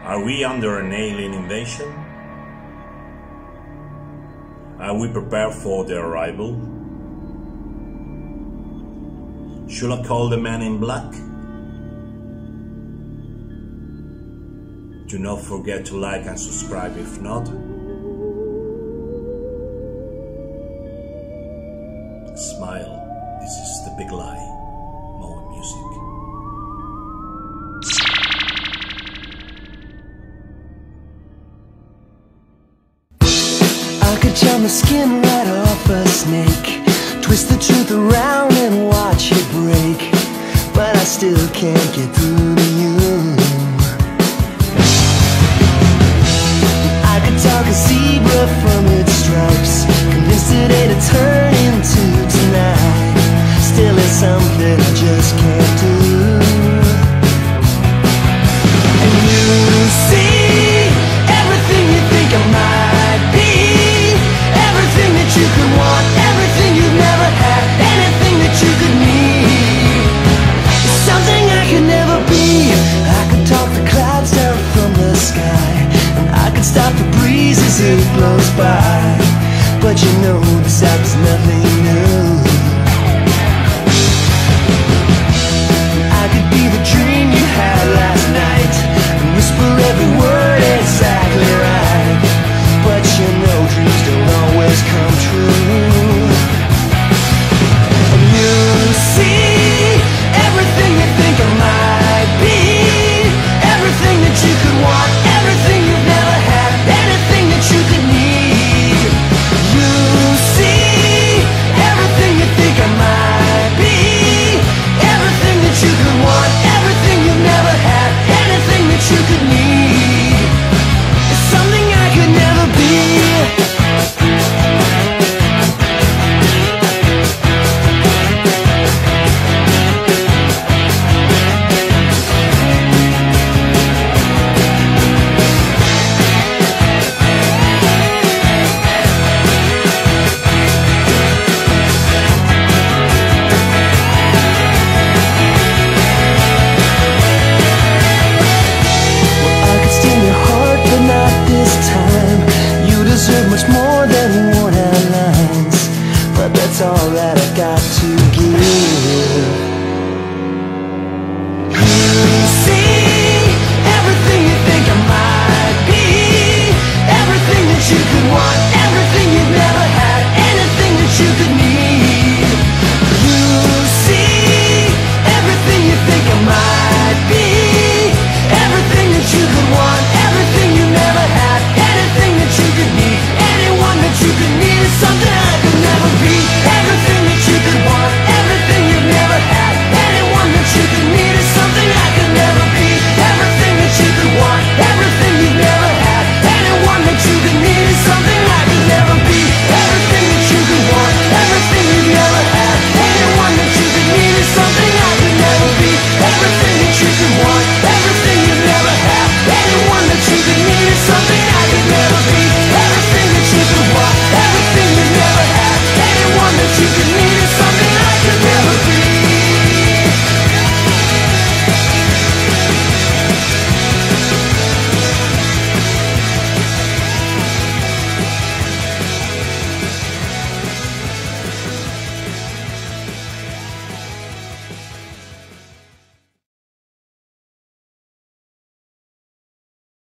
Are we under an alien invasion? Are we prepared for their arrival? Should I call the man in black? Do not forget to like and subscribe if not. Smile, this is the big lie. MOWI music. I could charm the skin right off a snake, twist the truth around and watch it break, but I still can't get through to you. I could talk a zebra from its stripes, convinced today to turn into tonight. Still it's something I just can't do. And you see everything you think I might be, everything that you could want, everything you've never had, anything that you could need. It's something I could never be. I could talk the clouds down from the sky, and I could stop the breeze as it blows by, but you know beside there's nothing